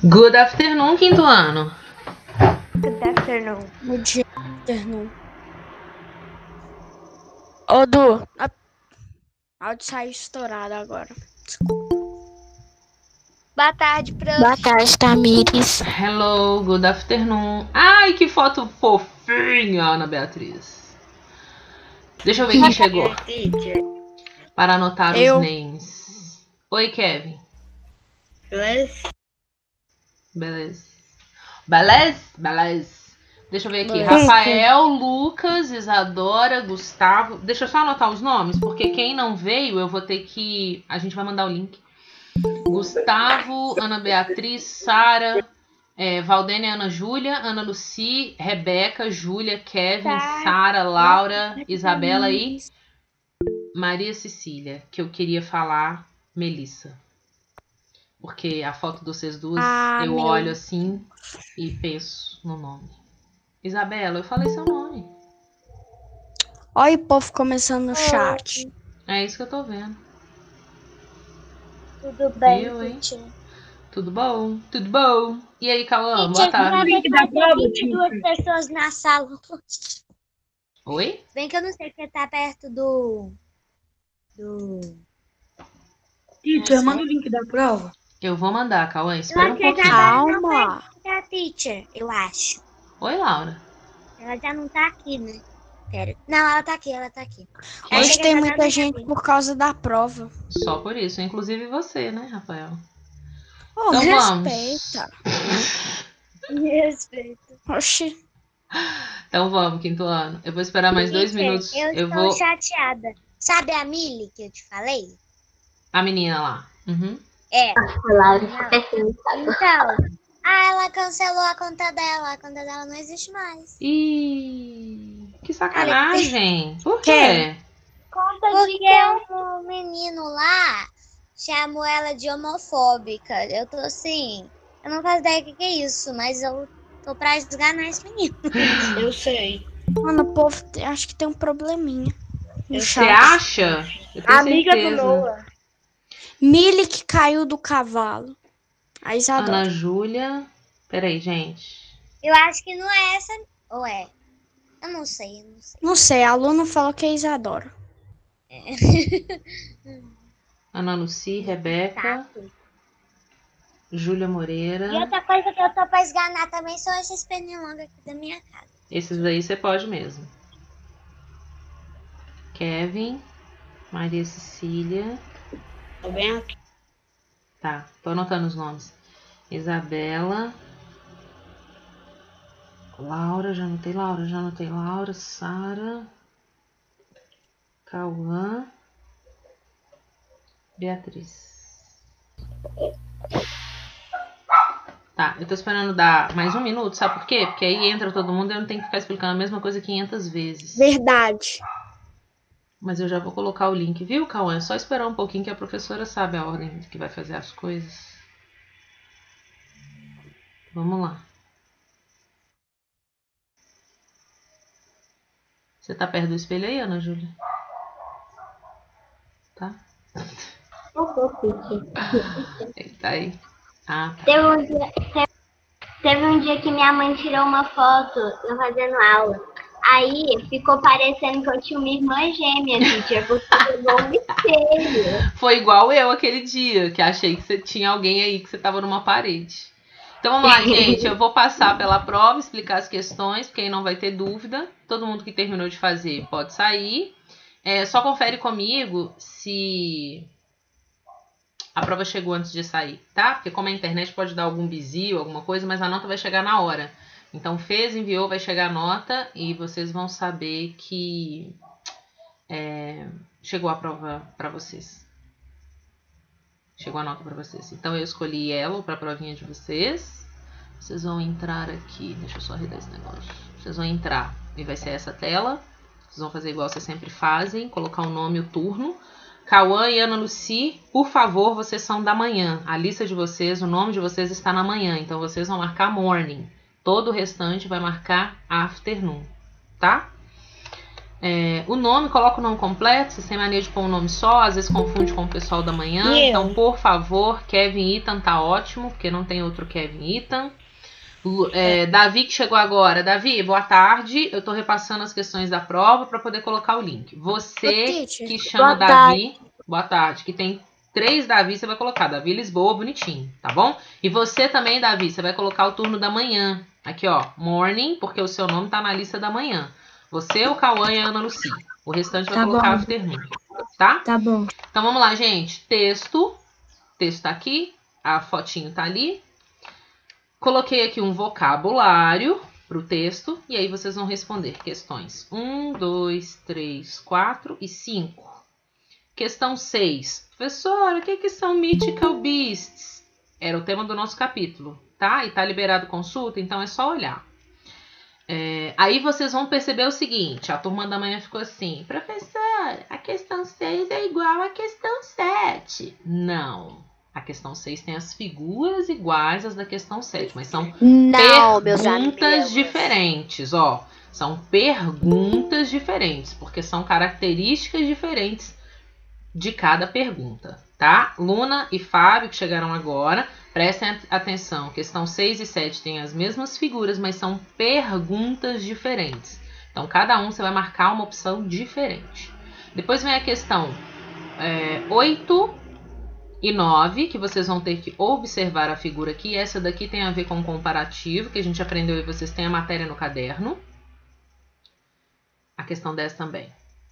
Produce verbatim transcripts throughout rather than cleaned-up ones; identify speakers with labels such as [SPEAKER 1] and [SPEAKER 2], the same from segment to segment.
[SPEAKER 1] Good afternoon, quinto ano.
[SPEAKER 2] Good afternoon.
[SPEAKER 3] Good afternoon. Ô, Du, a... áudio saiu estourado agora.
[SPEAKER 2] Boa tarde, prof.
[SPEAKER 3] Boa tarde, Tamires.
[SPEAKER 1] Hello, good afternoon. Ai, que foto fofinha, Ana Beatriz. Deixa eu ver quem chegou. Para anotar
[SPEAKER 3] Eu.
[SPEAKER 1] os names. Oi, Kevin.
[SPEAKER 2] Beleza?
[SPEAKER 1] Beleza. Beleza? Beleza. Deixa eu ver aqui.
[SPEAKER 3] Beleza.
[SPEAKER 1] Rafael, Lucas, Isadora, Gustavo. Deixa eu só anotar os nomes, porque quem não veio, eu vou ter que... A gente vai mandar o link. Gustavo, Ana Beatriz, Sara, é, Valdênia, Ana Júlia, Ana Luci, Rebeca, Júlia, Kevin,
[SPEAKER 2] Tá.
[SPEAKER 1] Sara, Laura, Isabela e Maria Cecília, que eu queria falar Melissa. Porque a foto de vocês duas,
[SPEAKER 3] Ah,
[SPEAKER 1] eu
[SPEAKER 3] meu.
[SPEAKER 1] olho assim e penso no nome. Isabela, eu falei seu nome.
[SPEAKER 3] Olha o povo começando no chat.
[SPEAKER 1] É isso que eu tô vendo.
[SPEAKER 2] Tudo bem,
[SPEAKER 1] Eu, hein?
[SPEAKER 2] teacher?
[SPEAKER 1] Tudo bom? Tudo bom? E aí, Cauã? Boa
[SPEAKER 2] Teacher,
[SPEAKER 1] tarde.
[SPEAKER 2] vai ter vinte e duas pessoas na sala.
[SPEAKER 1] Oi?
[SPEAKER 2] Bem que eu não sei porque tá perto do... Do...
[SPEAKER 4] Teacher, manda o link da prova.
[SPEAKER 1] Eu vou mandar, Cauã.
[SPEAKER 2] Eu
[SPEAKER 1] Espera um
[SPEAKER 2] acho que a
[SPEAKER 1] pouquinho.
[SPEAKER 2] Isabela não
[SPEAKER 3] Calma.
[SPEAKER 2] vai ficar, teacher. Eu acho.
[SPEAKER 1] Oi, Laura.
[SPEAKER 2] Ela já não tá aqui, né? Pera. Não, ela tá aqui, ela tá aqui. Eu achei
[SPEAKER 3] Hoje
[SPEAKER 2] que
[SPEAKER 3] tem
[SPEAKER 2] a Isabela
[SPEAKER 3] muita
[SPEAKER 2] não ia
[SPEAKER 3] gente
[SPEAKER 2] vir.
[SPEAKER 3] por causa da prova.
[SPEAKER 1] Só por isso. Inclusive você, né, Rafael?
[SPEAKER 3] Oh,
[SPEAKER 1] Então vamos.
[SPEAKER 3] respeita.
[SPEAKER 2] Me respeita.
[SPEAKER 3] Oxi.
[SPEAKER 1] Então vamos, quinto ano. Eu vou esperar mais dois
[SPEAKER 2] Teacher,
[SPEAKER 1] minutos.
[SPEAKER 2] Eu,
[SPEAKER 1] Eu
[SPEAKER 2] estou
[SPEAKER 1] vou...
[SPEAKER 2] chateada. Sabe a Milly que eu te falei?
[SPEAKER 1] A menina lá. Uhum.
[SPEAKER 2] É.
[SPEAKER 5] Laura,
[SPEAKER 2] Não. Então, ah, ela cancelou a conta dela. A conta dela não existe mais.
[SPEAKER 1] Ih, que sacanagem. Por quê?
[SPEAKER 3] Quem?
[SPEAKER 2] Conta Porque um menino lá chamou ela de homofóbica. Eu tô assim, eu não faço ideia do que, que é isso, mas eu tô pra esganar esse menino.
[SPEAKER 4] Eu sei.
[SPEAKER 3] Mano, o povo te- acho que tem um probleminha. No
[SPEAKER 1] Você
[SPEAKER 3] chat.
[SPEAKER 1] acha? Eu tenho
[SPEAKER 4] Amiga
[SPEAKER 1] certeza.
[SPEAKER 4] do Noah.
[SPEAKER 3] Milly que caiu do cavalo. A Isadora.
[SPEAKER 1] Ana Júlia. Peraí, gente.
[SPEAKER 2] Eu acho que não é essa. Ou é? Eu não sei, eu não sei.
[SPEAKER 3] Não sei, a aluna falou que é Isadora.
[SPEAKER 1] Ana Luci, Rebeca, Júlia
[SPEAKER 2] E
[SPEAKER 1] Moreira.
[SPEAKER 2] outra coisa que eu tô pra esganar também são esses pernilongos aqui da minha casa.
[SPEAKER 1] Esses aí você pode mesmo. Kevin, Maria Cecília.
[SPEAKER 4] Tô bem aqui.
[SPEAKER 1] Tá, tô anotando os nomes. Isabela. Laura, já anotei Laura, já anotei Laura. Sara. Cauã. Beatriz. Tá, eu tô esperando dar mais um minuto, sabe por quê? Porque aí entra todo mundo e eu não tenho que ficar explicando a mesma coisa quinhentas vezes.
[SPEAKER 3] Verdade.
[SPEAKER 1] Mas eu já vou colocar o link, viu, Cauã? É só esperar um pouquinho que a professora sabe a ordem que vai fazer as coisas. Vamos lá. Você tá perto do espelho aí, Ana Júlia? Tá? Ele tá aí. Ah, tá.
[SPEAKER 5] Teve um, dia, teve, teve um dia que minha mãe tirou uma foto eu fazendo aula. Aí ficou parecendo que eu tinha uma irmã gêmea, teacher, porque pegou um espelho.
[SPEAKER 1] Foi igual eu aquele dia, que achei que você tinha alguém aí, que você tava numa parede. Então vamos lá, gente. Eu vou passar pela prova, explicar as questões, porque aí não vai ter dúvida. Todo mundo que terminou de fazer pode sair. É, só confere comigo se a prova chegou antes de sair, tá? Porque como a internet pode dar algum bizil, alguma coisa, mas a nota vai chegar na hora. Então fez, enviou, vai chegar a nota e vocês vão saber que é, chegou a prova para vocês. Chegou a nota para vocês. Então eu escolhi Yellow para a provinha de vocês. Vocês vão entrar aqui. Deixa eu só arredar esse negócio. Vocês vão entrar e vai ser essa tela. Vocês vão fazer igual vocês sempre fazem. Colocar o nome e o turno. Cauã e Ana Luci, por favor, vocês são da manhã. A lista de vocês, o nome de vocês está na manhã. Então vocês vão marcar morning. Todo o restante vai marcar afternoon. Tá? É, o nome, coloca o nome completo. Vocês têm mania de pôr um nome só, às vezes confunde com o pessoal da manhã.
[SPEAKER 3] E eu?
[SPEAKER 1] Então, por favor, Kevin Ethan tá ótimo, porque não tem outro Kevin Ethan. Lu- é, Davi que chegou agora. Davi, boa tarde. Eu tô repassando as questões da prova para poder colocar o link. Você
[SPEAKER 3] Ô, teacher,
[SPEAKER 1] que chama
[SPEAKER 3] boa
[SPEAKER 1] Davi, boa tarde, que tem três Davi, você vai colocar Davi Lisboa, bonitinho, tá bom? E você também, Davi, você vai colocar o turno da manhã. Aqui, ó, morning, porque o seu nome tá na lista da manhã. Você, o Cauã e a Ana Lucia. O restante vai
[SPEAKER 4] Tá
[SPEAKER 1] colocar
[SPEAKER 4] bom.
[SPEAKER 1] afternoon, tá?
[SPEAKER 4] Tá bom.
[SPEAKER 1] Então vamos lá, gente. Texto. Texto tá aqui. A fotinho tá ali. Coloquei aqui um vocabulário pro texto. E aí vocês vão responder questões um, dois, três, quatro e cinco. Questão seis. Professora, o que, que são Mythical Beasts? Era o tema do nosso capítulo, tá? E tá liberado consulta, então é só olhar. É, aí vocês vão perceber o seguinte, a turma da manhã ficou assim, professor, a questão seis é igual à questão sete. Não, a questão seis tem as figuras iguais às da questão sete, mas são
[SPEAKER 3] Não, meus
[SPEAKER 1] perguntas
[SPEAKER 3] amigos.
[SPEAKER 1] diferentes, ó. São perguntas diferentes, porque são características diferentes de cada pergunta, tá? Luna e Fábio, que chegaram agora, prestem atenção. Questão seis e sete têm as mesmas figuras, mas são perguntas diferentes. Então, cada um você vai marcar uma opção diferente. Depois vem a questão é, oito e nove, que vocês vão ter que observar a figura aqui. Essa daqui tem a ver com o comparativo, que a gente aprendeu e vocês têm a matéria no caderno. A questão dez também.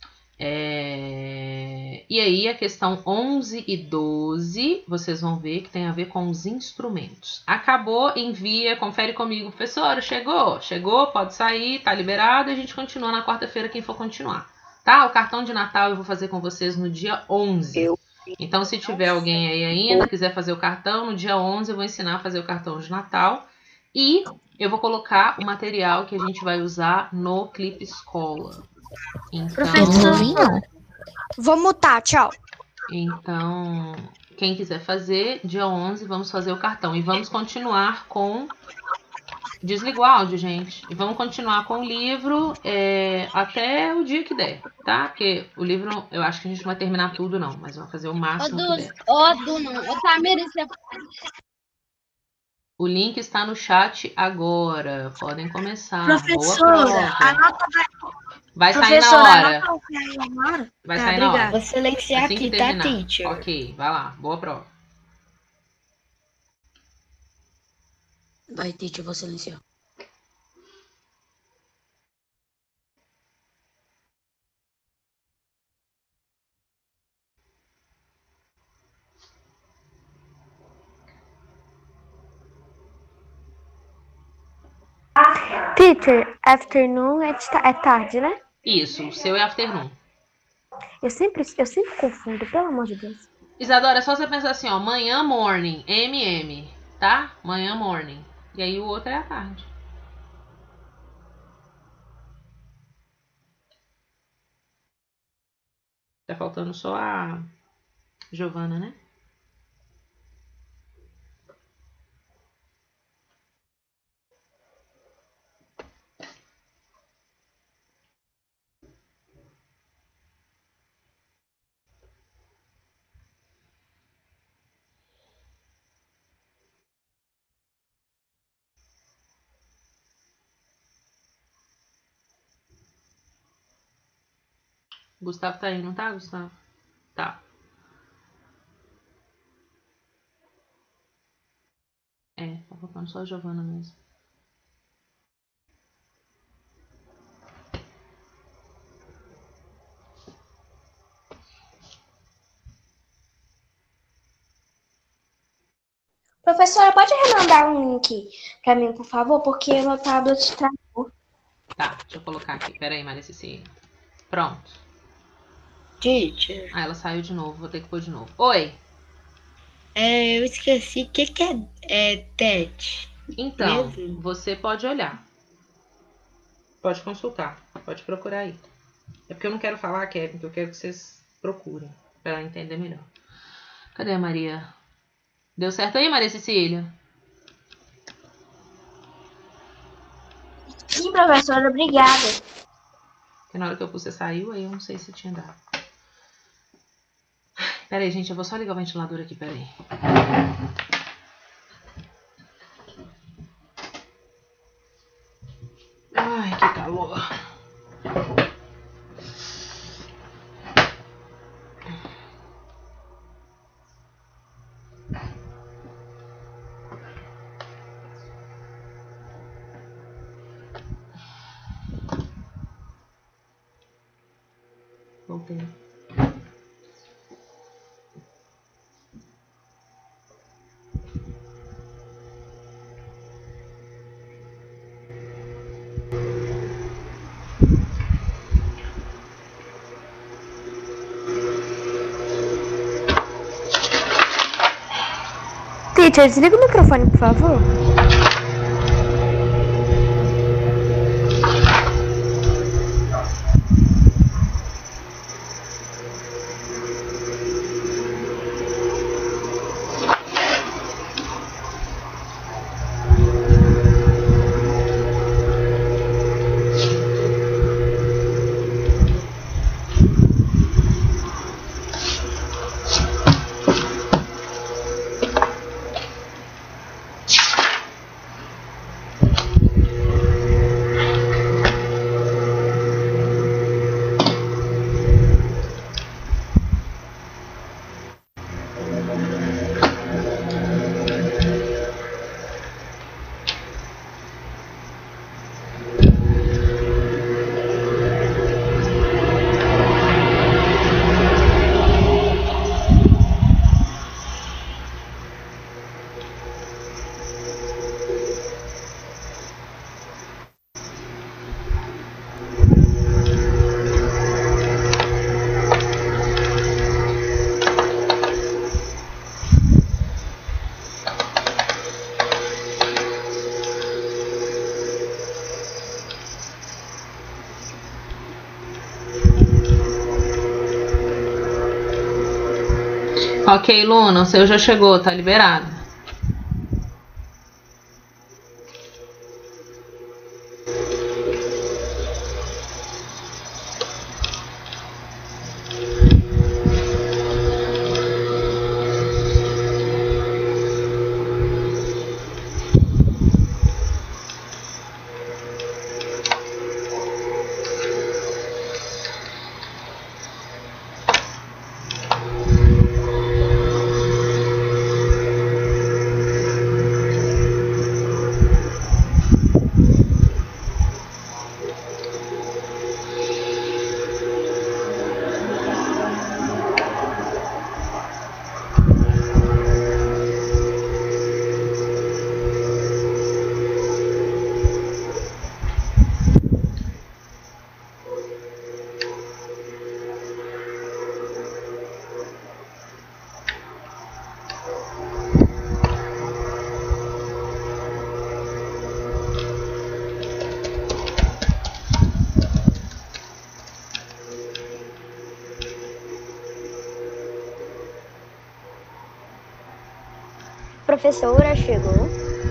[SPEAKER 1] É... E aí a questão onze e doze, vocês vão ver que tem a ver com os instrumentos. Acabou, envia, confere comigo. Professora, chegou? Chegou, pode sair, tá liberado. E a gente continua na quarta-feira, quem for continuar. Tá? O cartão de Natal eu vou fazer com vocês no dia onze. Então, se tiver alguém aí ainda, quiser fazer o cartão, no dia onze eu vou ensinar a fazer o cartão de Natal. E eu vou colocar o material que a gente vai usar no Clipe Escola. Então,
[SPEAKER 3] Professor, vou mutar, tchau.
[SPEAKER 1] então, quem quiser fazer, dia onze, vamos fazer o cartão. E vamos continuar com... Desliga o áudio, gente. E vamos continuar com o livro é, até o dia que der, tá? Porque o livro, eu acho que a gente não vai terminar tudo, não. Mas vamos fazer o
[SPEAKER 6] Ô,
[SPEAKER 1] máximo que
[SPEAKER 6] Du,
[SPEAKER 1] der.
[SPEAKER 6] ô, Du, não. Ô, Tamires, você...
[SPEAKER 1] O link está no chat agora. Podem começar.
[SPEAKER 4] Professora,
[SPEAKER 1] Boa prova.
[SPEAKER 4] anota,
[SPEAKER 1] Vai sair na
[SPEAKER 4] professora,
[SPEAKER 1] hora.
[SPEAKER 4] anota o que é agora.
[SPEAKER 1] Vai
[SPEAKER 4] Tá,
[SPEAKER 1] sair na hora.
[SPEAKER 4] obrigada.
[SPEAKER 3] Vou silenciar
[SPEAKER 1] Assim que
[SPEAKER 3] aqui, tá,
[SPEAKER 1] terminar.
[SPEAKER 3] teacher?
[SPEAKER 1] Ok, vai lá. Boa prova.
[SPEAKER 4] Vai, teacher, eu vou silenciar.
[SPEAKER 3] Teacher, afternoon é, de ta- é tarde, né?
[SPEAKER 1] Isso, o seu é afternoon.
[SPEAKER 3] Eu sempre, eu sempre confundo, pelo amor de Deus.
[SPEAKER 1] Isadora, é só você pensar assim, ó. Manhã, morning, M M, tá? Manhã, morning. E aí o outro é à tarde. Tá faltando só a Giovana, né? Gustavo tá aí, não tá, Gustavo? Tá. É, tá faltando só a Giovana mesmo.
[SPEAKER 3] Professora, pode remandar um link pra mim, por favor? Porque meu tablet tá...
[SPEAKER 1] Tá, deixa eu colocar aqui. Pera aí, Maria Cecília. Pronto.
[SPEAKER 4] Teacher,
[SPEAKER 1] Ah, ela saiu de novo. Vou ter que pôr de novo. Oi.
[SPEAKER 4] é, eu esqueci o que, que é, é T E T.
[SPEAKER 1] Então,
[SPEAKER 4] Mesmo?
[SPEAKER 1] você pode olhar. Pode consultar. Pode procurar aí. É porque eu não quero falar, Kevin, que eu quero que vocês procurem. Pra entender melhor. Cadê a Maria? Deu certo aí, Maria Cecília?
[SPEAKER 3] Sim, professora, obrigada.
[SPEAKER 1] Porque na hora que eu pus, você saiu, aí eu não sei se tinha dado. Pera aí, gente, eu vou só ligar o ventilador aqui, pera aí. Ai, que calor. Voltei.
[SPEAKER 3] Teacher, desliga o microfone, por favor.
[SPEAKER 1] Ok, Luna, o seu já chegou, tá liberado.
[SPEAKER 3] A professora chegou.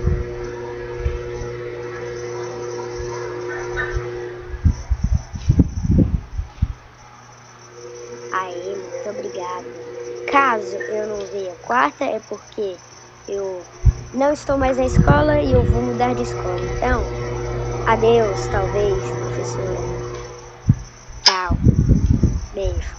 [SPEAKER 3] Aí, muito obrigada. Caso eu não venha quarta, é porque eu não estou mais na escola e eu vou mudar de escola. Então, adeus, talvez, professora. Tchau. Beijo.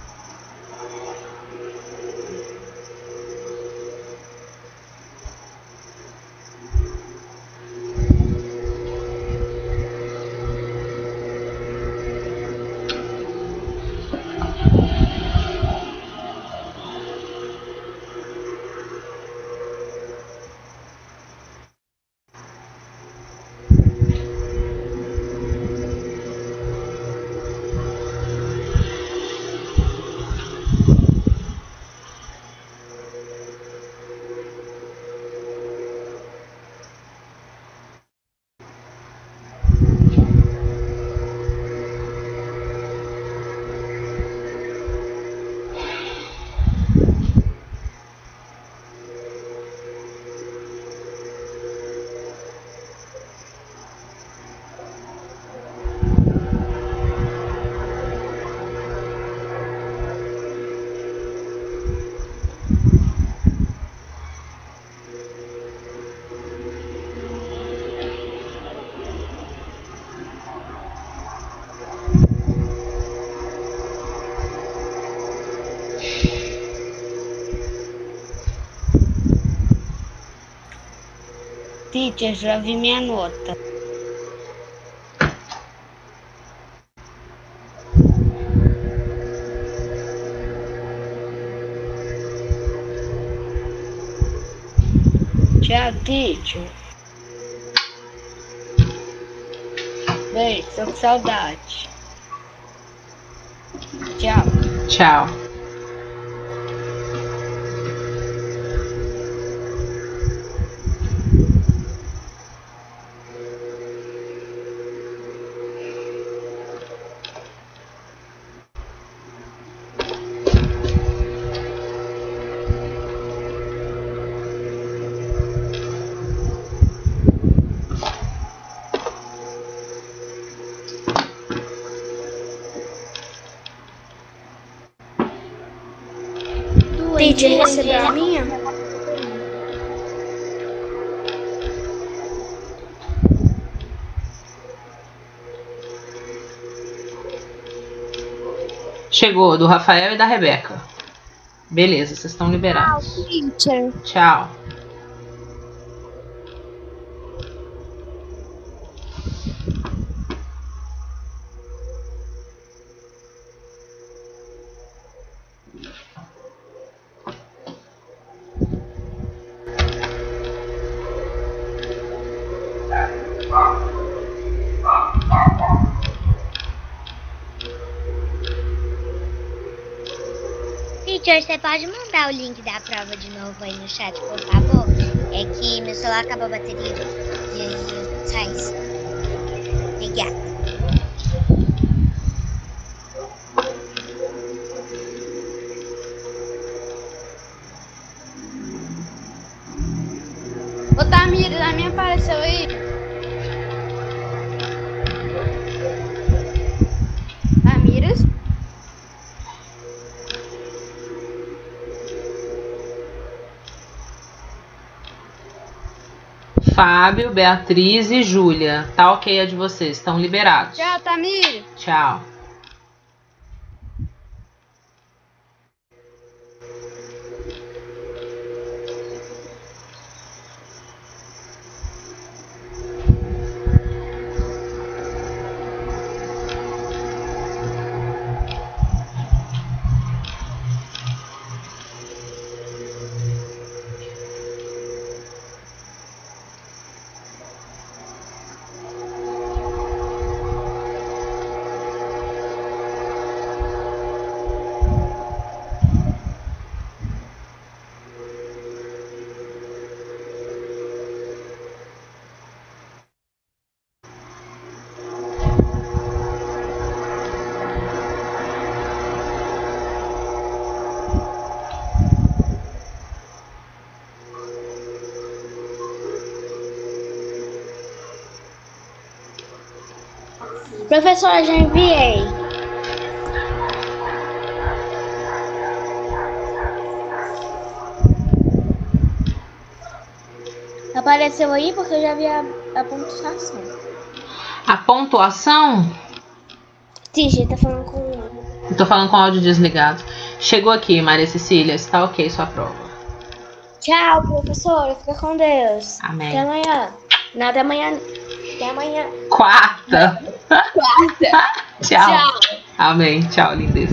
[SPEAKER 4] Teacher, já vi minha nota. Tchau, teacher. Beijo, tô com saudade. Tchau.
[SPEAKER 1] Tchau.
[SPEAKER 3] Teacher, recebeu a minha?
[SPEAKER 1] Chegou, do Rafael e da Rebeca. Beleza, vocês estão liberados.
[SPEAKER 2] Teacher.
[SPEAKER 1] Tchau.
[SPEAKER 2] Teacher, você pode mandar o link da prova de novo aí no chat, por favor? É que meu celular acabou a bateria e aí eu saí. Obrigada.
[SPEAKER 6] Ô, Tamires, a minha apareceu aí. Tamires?
[SPEAKER 1] Fábio, Beatriz e Júlia. Tá ok a de vocês, estão liberados.
[SPEAKER 6] Tchau, Tamires.
[SPEAKER 1] Tchau.
[SPEAKER 3] Professora, já enviei. Apareceu aí porque eu já vi a, a pontuação.
[SPEAKER 1] A pontuação?
[SPEAKER 3] Teacher, tá falando com...
[SPEAKER 1] Eu tô falando com o áudio desligado. Chegou aqui, Maria Cecília. Está ok sua prova.
[SPEAKER 3] Tchau, professora. Fica com Deus.
[SPEAKER 1] Amém.
[SPEAKER 3] Até amanhã. Não, até amanhã. Até amanhã.
[SPEAKER 1] Quarta.
[SPEAKER 6] Quarta.
[SPEAKER 1] Tchau.
[SPEAKER 6] Tchau.
[SPEAKER 1] Amém. Tchau, lindeza.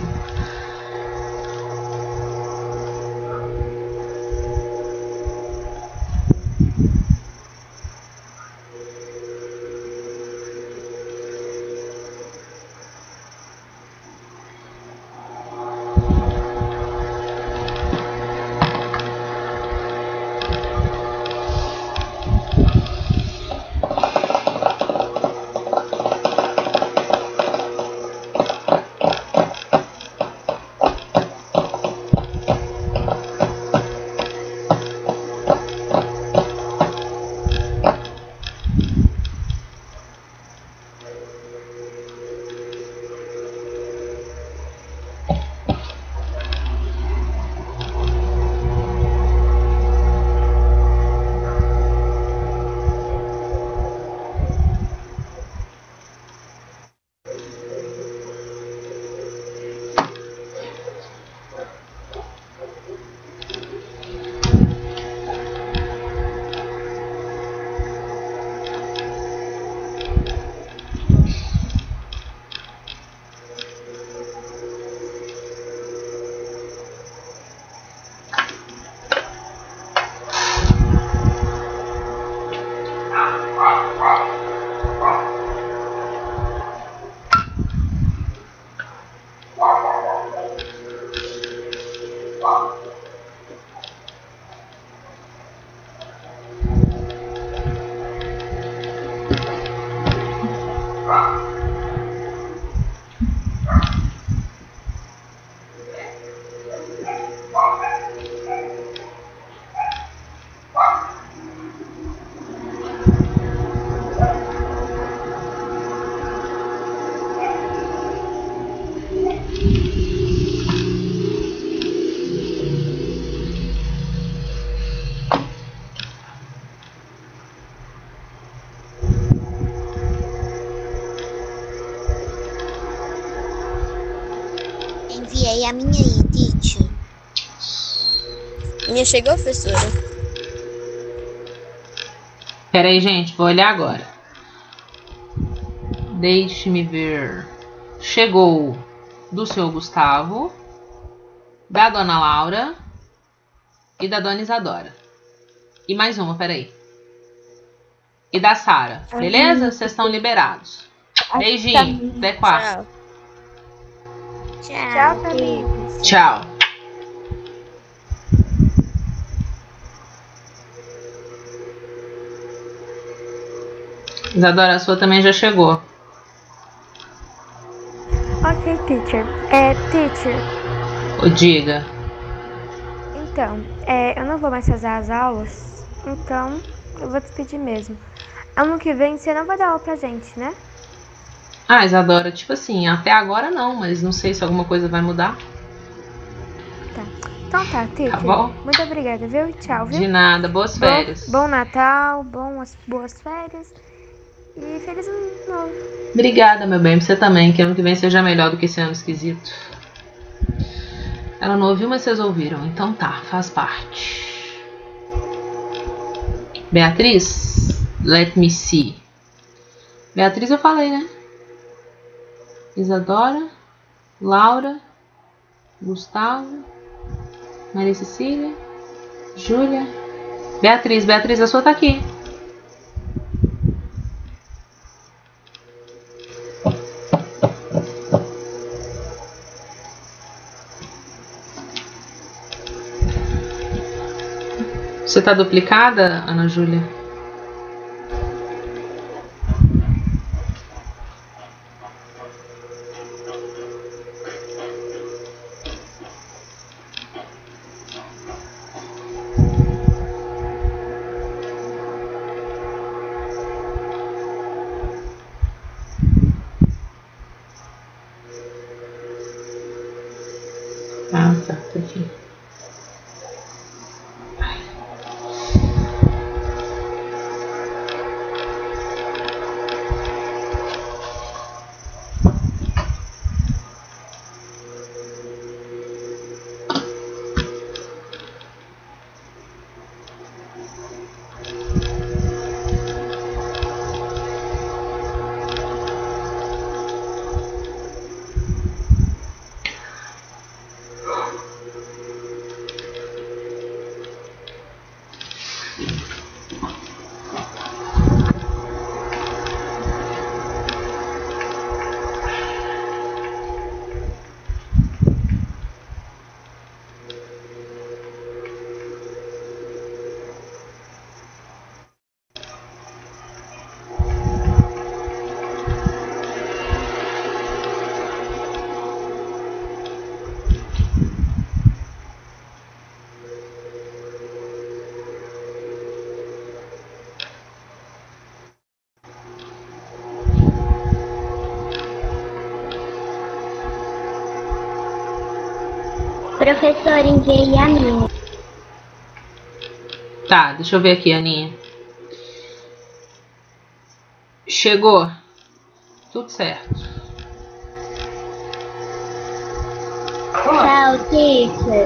[SPEAKER 2] Enviei a minha aí, teacher.
[SPEAKER 6] Minha chegou, professora?
[SPEAKER 1] Pera aí, gente, vou olhar agora. Deixe-me ver. Chegou do senhor Gustavo, da dona Laura e da dona Isadora. E mais uma, peraí. E da Sara, beleza? Vocês estão liberados. Beijinho, até quarta.
[SPEAKER 2] Tchau.
[SPEAKER 3] Tchau, amigos.
[SPEAKER 1] Tchau. Isadora, a sua também já chegou.
[SPEAKER 3] Ok, teacher. É, teacher,
[SPEAKER 1] Ô, diga.
[SPEAKER 3] então, é, eu não vou mais fazer as aulas, então eu vou despedir mesmo. Ano que vem você não vai dar aula pra gente, né?
[SPEAKER 1] Ah, Isadora, tipo assim, até agora não, mas não sei se alguma coisa vai mudar.
[SPEAKER 3] Tá. Então tá, teacher.
[SPEAKER 1] bom.
[SPEAKER 3] Muito obrigada, viu? E tchau, viu?
[SPEAKER 1] De nada, boas
[SPEAKER 3] Bom-
[SPEAKER 1] férias.
[SPEAKER 3] Bom, Natal, boas, boas férias e feliz ano novo.
[SPEAKER 1] Obrigada, meu bem, pra você também, que ano que vem seja melhor do que esse ano esquisito. Ela não ouviu, mas vocês ouviram, então tá, faz parte. Beatriz, let me see. Beatriz eu falei, né? Isadora, Laura, Gustavo, Maria Cecília, Júlia, Beatriz. Beatriz, a sua tá aqui. Você tá duplicada, Ana Júlia? Ah, tá, tá aqui.
[SPEAKER 5] Professor, enviei a minha.
[SPEAKER 1] Tá, deixa eu ver aqui, Aninha. Chegou. Tudo certo.
[SPEAKER 5] Tchau, teacher.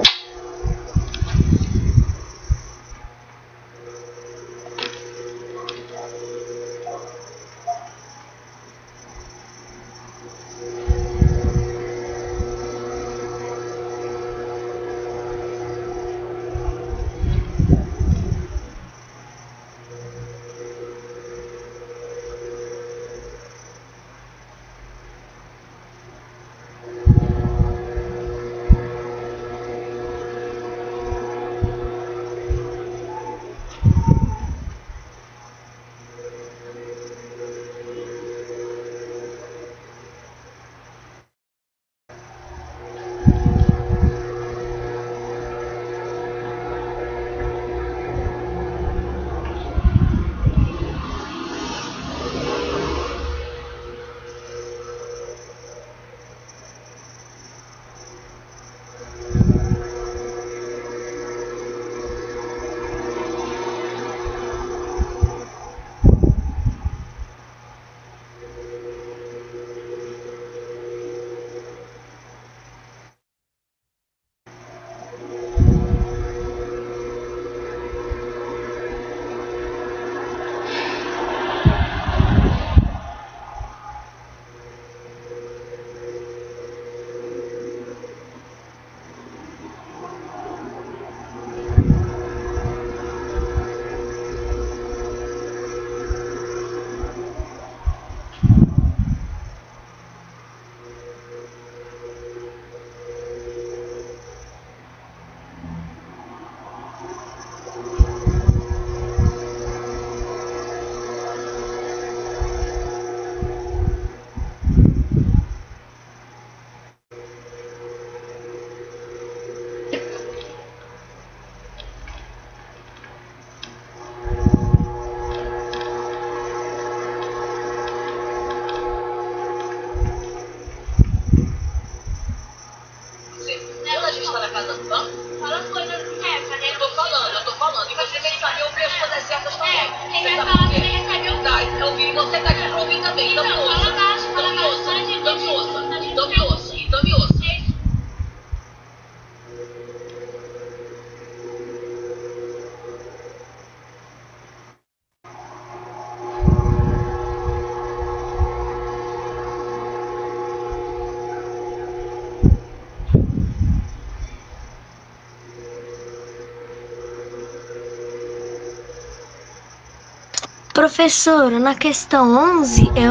[SPEAKER 3] Professora, na questão onze é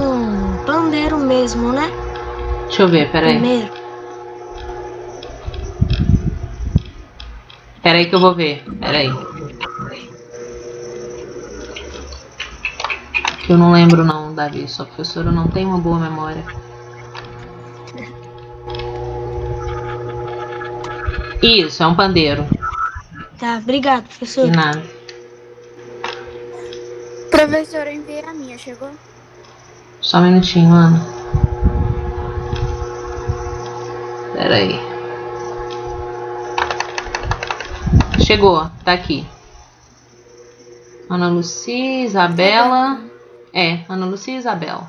[SPEAKER 3] um pandeiro mesmo, né?
[SPEAKER 1] Deixa eu ver, peraí.
[SPEAKER 3] Primeiro.
[SPEAKER 1] Peraí que eu vou ver. Peraí. Que eu não lembro não, Davi. Sua professora não tem uma boa memória. Isso, é um pandeiro.
[SPEAKER 3] Tá, obrigado, professor.
[SPEAKER 1] De nada.
[SPEAKER 6] Professora, eu enviei a minha, chegou?
[SPEAKER 1] Só um minutinho, Ana. Peraí. Chegou, tá aqui. Ana Lucia, Isabela. É, Ana Lucia e Isabela.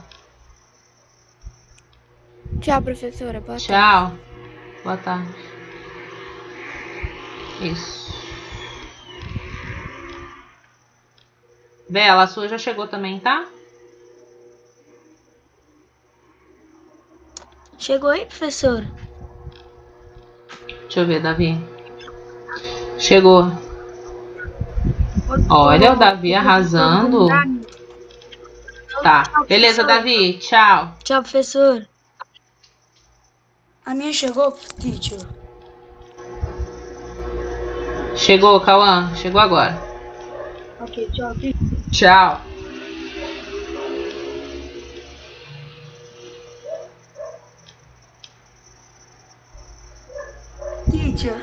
[SPEAKER 6] Tchau, professora. Boa tarde.
[SPEAKER 1] Tchau. Boa tarde. Isso. Bela, a sua já chegou também, tá?
[SPEAKER 3] Chegou aí, professora?
[SPEAKER 1] Deixa eu ver, Davi. Chegou. Olha o Davi arrasando. Tá, beleza, Davi. Tchau.
[SPEAKER 3] Tchau, professor.
[SPEAKER 4] A minha chegou, teacher.
[SPEAKER 1] Chegou, Cauã. Chegou agora.
[SPEAKER 4] Ok, tchau, teacher.
[SPEAKER 1] Tchau.
[SPEAKER 4] Teacher,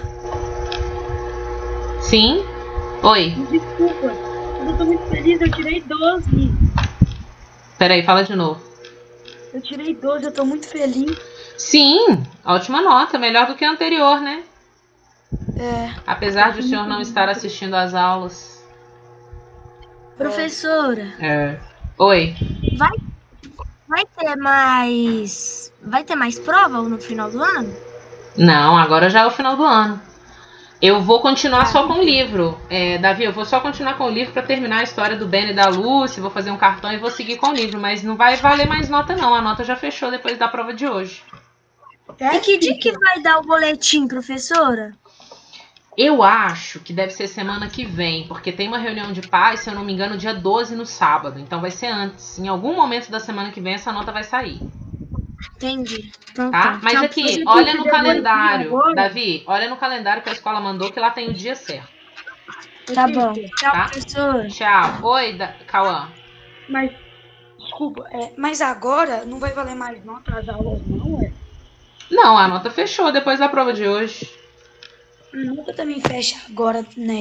[SPEAKER 1] Sim? Oi.
[SPEAKER 4] desculpa. Eu tô muito feliz, eu tirei doze.
[SPEAKER 1] Peraí, fala de novo.
[SPEAKER 4] Eu tirei doze, eu tô muito feliz.
[SPEAKER 1] Sim, ótima nota. Melhor do que a anterior, né?
[SPEAKER 4] É.
[SPEAKER 1] Apesar de o senhor não estar assistindo às aulas.
[SPEAKER 3] Professora,
[SPEAKER 1] É. Oi.
[SPEAKER 3] vai, vai ter mais. Vai ter mais prova no final do ano?
[SPEAKER 1] Não, agora já é o final do ano. Eu vou continuar só com o livro. É, Davi, eu vou só continuar com o livro para terminar a história do Ben e da Lucy. Vou fazer um cartão e vou seguir com o livro. Mas não vai valer mais nota, não. A nota já fechou depois da prova de hoje.
[SPEAKER 3] E que dia que vai dar o boletim, professora?
[SPEAKER 1] Eu acho que deve ser semana que vem, porque tem uma reunião de pais, se eu não me engano, dia doze no sábado. Então vai ser antes. Em algum momento da semana que vem essa nota vai sair.
[SPEAKER 3] Entendi. Então,
[SPEAKER 1] Tá?
[SPEAKER 3] tá.
[SPEAKER 1] Mas
[SPEAKER 3] Tchau,
[SPEAKER 1] aqui,
[SPEAKER 3] professor.
[SPEAKER 1] olha no calendário.
[SPEAKER 4] agora?
[SPEAKER 1] Davi, olha no calendário que a escola mandou que lá tem o dia certo.
[SPEAKER 3] Tá bom. Tchau,
[SPEAKER 1] Tá?
[SPEAKER 3] professora.
[SPEAKER 1] Tchau. Oi, da... Cauã.
[SPEAKER 4] Mas, desculpa, é, mas agora não vai valer mais nota as aulas, não, é?
[SPEAKER 1] Não, a nota fechou depois da prova de hoje.
[SPEAKER 7] Nunca também fecha agora, né?